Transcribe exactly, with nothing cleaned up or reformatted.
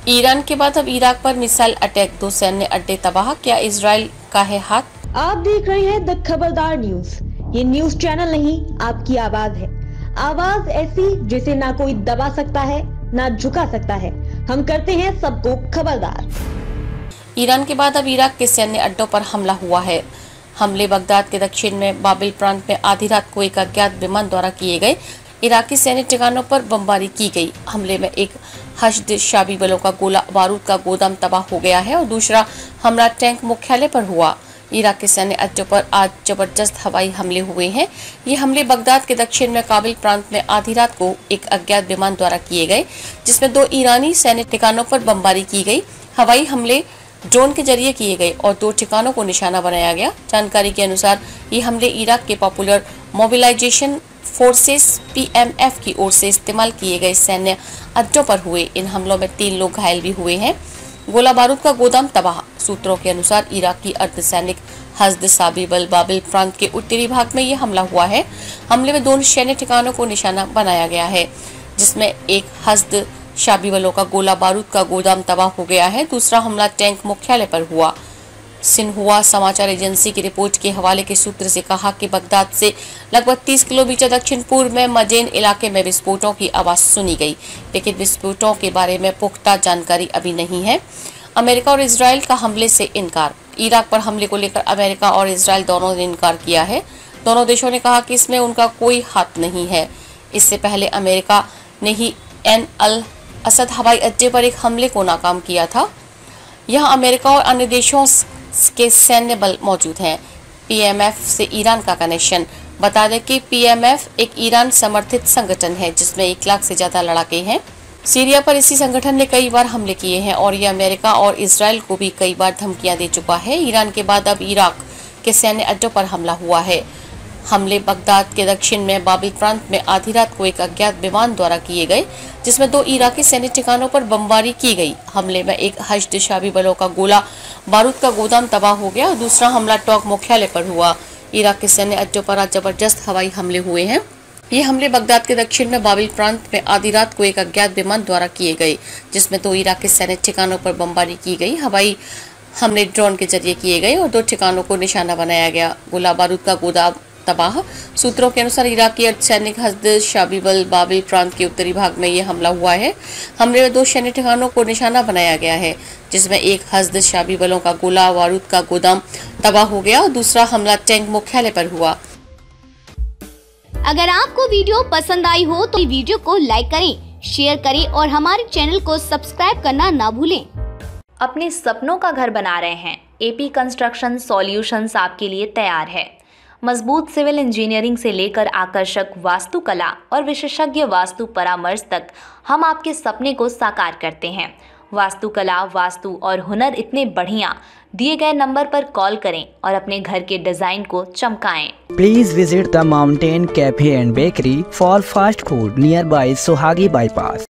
Iran के बाद अब इराक पर मिसाइल अटैक, दो सैन्य अड्डे तबाह, क्या इजराइल का है हाथ? आप देख रहे हैं द खबरदार न्यूज। ये न्यूज चैनल नहीं, आपकी आवाज है। आवाज ऐसी जिसे ना कोई दबा सकता है ना झुका सकता है। हम करते हैं सबको खबरदार। ईरान के बाद अब इराक के सैन्य अड्डों पर हमला हुआ है। हमले बगदाद के दक्षिण में बाबिल प्रांत में आधी रात को एक अज्ञात विमान द्वारा किए गए। इराकी सैन्य ठिकानों पर बमबारी की गई। हमले में एक हश्द शाबी बलों का गोला बारूद का गोदाम तबाह हो गया है और दूसरा हमला टैंक मुख्यालय पर हुआ। इराक के सैन्य अड्डों पर आज जबरदस्त हवाई हमले हुए हैं। ये हमले बगदाद के दक्षिण में काबिल प्रांत में आधी रात को एक अज्ञात विमान द्वारा किए गए, जिसमें दो ईरानी सैन्य ठिकानों पर बमबारी की गई। हवाई हमले ड्रोन के जरिए किए गए और दो ठिकानों को निशाना बनाया गया। जानकारी के अनुसार ये हमले इराक के popular mobilisation forces P M F की ओर से इस्तेमाल किए गए सैन्य अड्डों पर हुए। इन हमलों में तीन लोग घायल भी हुए हैं। गोला बारूद का गोदाम तबाह। सूत्रों के अनुसार इराकी अर्धसैनिक हश्द शाबी बल बाबिल प्रांत के उत्तरी भाग में ये हमला हुआ है। हमले में दोनों सैन्य ठिकानों को निशाना बनाया गया है, जिसमें एक हश्द शाबी बलों का गोला बारूद का गोदाम तबाह हो गया है। दूसरा हमला टैंक मुख्यालय पर हुआ। सिन्हुआ समाचार एजेंसी की रिपोर्ट के हवाले के सूत्र से कहा कि बगदाद से लगभग तीस किलोमीटर दक्षिण पूर्व में मजेन इलाके में विस्फोटों की आवाज सुनी गई, लेकिन विस्फोटों के बारे में पुख्ता जानकारी अभी नहीं है। अमेरिका और इजराइल का हमले से इनकार। इराक पर हमले को लेकर अमेरिका और इजराइल दोनों ने इनकार किया है। दोनों देशों ने कहा कि इसमें उनका कोई हाथ नहीं है। इससे पहले अमेरिका ने ही एन अल असद हवाई अड्डे पर एक हमले को नाकाम किया था। यहाँ अमेरिका और अन्य देशों के सैन्य बल मौजूद हैं। पी एम एफ से ईरान का कनेक्शन। बता दें कि पी एम एफ एक ईरान समर्थित संगठन है, जिसमें एक लाख से ज्यादा लड़ाके हैं। सीरिया पर इसी संगठन ने कई बार हमले किए हैं और ये अमेरिका और इजराइल को भी कई बार धमकियां दे चुका है। ईरान के बाद अब इराक के सैन्य अड्डों पर हमला हुआ है। हमले बगदाद के दक्षिण में बाबिल प्रांत में आधी रात को एक अज्ञात विमान द्वारा किए गए, जिसमें दो इराकी सैन्य ठिकानों पर बमबारी की गई। हमले में एक हश्द शाबी बलों का गोला बारूद का गोदाम तबाह हो गया और दूसरा हमला टॉक मुख्यालय पर हुआ। इराक के सैन्य अड्डों पर आज जबरदस्त हवाई हमले हुए हैं। ये हमले बगदाद के दक्षिण में बाबिल प्रांत में आधी रात को एक अज्ञात विमान द्वारा किए गए, जिसमें दो इराकी सैन्य ठिकानों पर बमबारी की गई। हवाई हमले ड्रोन के जरिए किए गए और दो ठिकानों को निशाना बनाया गया। गोला बारूद का गोदाम तबाह। सूत्रों के अनुसार इराकी अर्धसैनिक हश्द शाबी बल बाबिल प्रांत के उत्तरी भाग में यह हमला हुआ है। हमले में दो सैन्य ठिकानों को निशाना बनाया गया है, जिसमें एक हश्द शाबी बलों का गोला बारूद का गोदाम तबाह हो गया और दूसरा हमला टैंक मुख्यालय पर हुआ। अगर आपको वीडियो पसंद आई हो तो वीडियो को लाइक करें, शेयर करें और हमारे चैनल को सब्सक्राइब करना ना भूलें। अपने सपनों का घर बना रहे हैं? एपी कंस्ट्रक्शन सॉल्यूशंस आपके लिए तैयार है। मजबूत सिविल इंजीनियरिंग से लेकर आकर्षक वास्तुकला और विशेषज्ञ वास्तु परामर्श तक हम आपके सपने को साकार करते हैं। वास्तुकला, वास्तु और हुनर इतने बढ़िया। दिए गए नंबर पर कॉल करें और अपने घर के डिजाइन को चमकाएं। Please visit the mountain cafe and bakery for fast food near by Suhagi bypass.